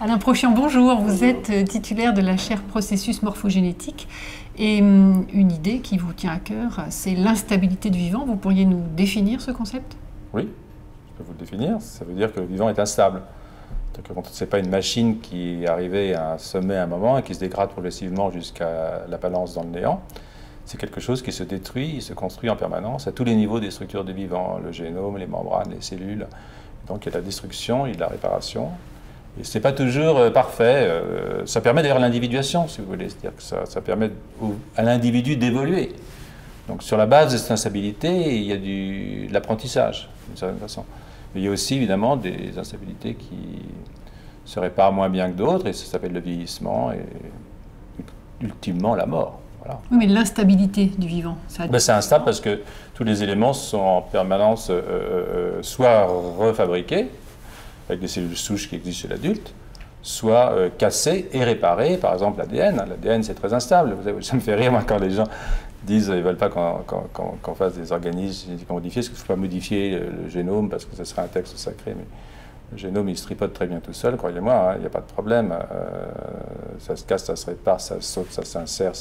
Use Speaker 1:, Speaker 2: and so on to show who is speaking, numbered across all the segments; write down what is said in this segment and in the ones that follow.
Speaker 1: Alain Prochian, bonjour. Vous êtes titulaire de la chaire processus morphogénétique et une idée qui vous tient à cœur, c'est l'instabilité du vivant. Vous pourriez nous définir ce concept?
Speaker 2: Oui, je peux vous le définir. Ça veut dire que le vivant est instable. Ce n'est pas une machine qui est arrivée à un sommet à un moment et qui se dégrade progressivement jusqu'à la balance dans le néant. C'est quelque chose qui se détruit, il se construit en permanence à tous les niveaux des structures du vivant, le génome, les membranes, les cellules. Donc il y a de la destruction, il y a de la réparation. Et ce n'est pas toujours parfait. Ça permet d'ailleurs l'individuation, si vous voulez. C'est-à-dire que ça permet à l'individu d'évoluer. Donc sur la base de cette instabilité, il y a de l'apprentissage, d'une certaine façon. Mais il y a aussi évidemment des instabilités qui se réparent moins bien que d'autres, et ça s'appelle le vieillissement et ultimement la mort. Voilà.
Speaker 1: Oui, mais l'instabilité du vivant, ça...
Speaker 2: C'est instable parce que tous les éléments sont en permanence soit refabriqués, avec des cellules souches qui existent chez l'adulte, soit cassés et réparés, par exemple l'ADN. L'ADN, c'est très instable. Ça me fait rire, moi, quand les gens disent qu'ils ne veulent pas qu'on fasse des organismes génétiquement modifiés, parce qu'il ne faut pas modifier le génome, parce que ce serait un texte sacré. Mais le génome, il se tripote très bien tout seul, croyez-moi, il n'y a pas de problème. Ça se casse, ça se répare, ça saute, ça s'insère.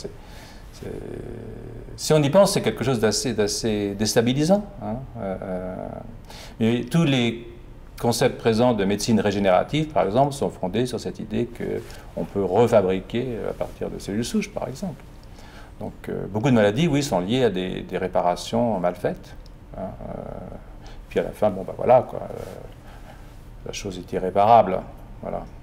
Speaker 2: Si on y pense, c'est quelque chose d'assez déstabilisant. Hein. Mais tous les concepts présents de médecine régénérative, par exemple, sont fondés sur cette idée qu'on peut refabriquer à partir de cellules souches, par exemple. Donc, beaucoup de maladies, oui, sont liées à des réparations mal faites. Hein. Puis à la fin, bon, ben voilà, quoi, la chose est irréparable. Voilà.